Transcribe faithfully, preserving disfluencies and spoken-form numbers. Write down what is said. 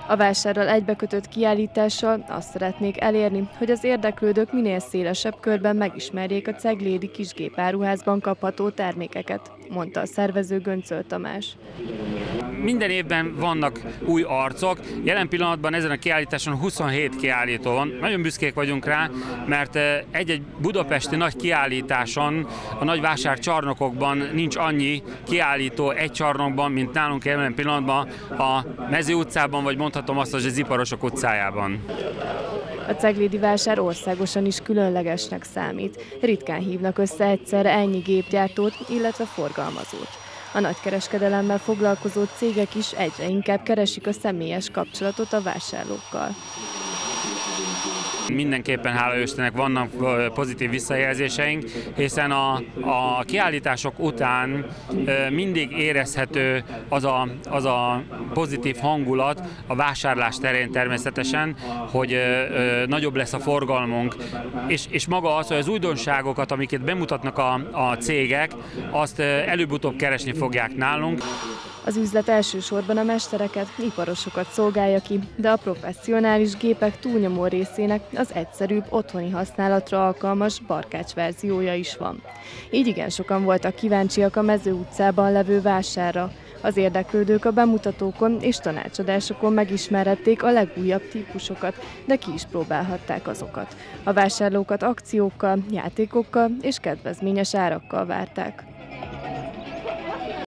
A vásárral egybekötött kiállítással azt szeretnék elérni, hogy az érdeklődők minél szélesebb körben megismerjék a Ceglédi Kisgépáruházban kapható termékeket, mondta a szervező Göncöl Tamás. Minden évben vannak új arcok, jelen pillanatban ezen a kiállításon huszonhét kiállító van. Nagyon büszkék vagyunk rá, mert egy-egy budapesti nagy kiállításon, a nagy vásárcsarnokokban nincs annyi kiállító egy csarnokban, mint nálunk jelen pillanatban a Mező utcában, vagy mondhatom azt, hogy az Iparosok utcájában. A ceglédi vásár országosan is különlegesnek számít. Ritkán hívnak össze egyszerre ennyi gépgyártót, illetve forgalmazót. A nagykereskedelemmel foglalkozó cégek is egyre inkább keresik a személyes kapcsolatot a vásárlókkal. Mindenképpen hála Istennek vannak pozitív visszajelzéseink, hiszen a, a kiállítások után mindig érezhető az a, az a pozitív hangulat a vásárlás terén természetesen, hogy nagyobb lesz a forgalmunk, és, és maga az, hogy az újdonságokat, amiket bemutatnak a, a cégek, azt előbb-utóbb keresni fogják nálunk. Az üzlet elsősorban a mestereket, iparosokat szolgálja ki, de a professzionális gépek túlnyomó részének az egyszerűbb otthoni használatra alkalmas barkács verziója is van. Így igen sokan voltak kíváncsiak a Mező utcában levő vásárra. Az érdeklődők a bemutatókon és tanácsadásokon megismerhették a legújabb típusokat, de ki is próbálhatták azokat. A vásárlókat akciókkal, játékokkal és kedvezményes árakkal várták.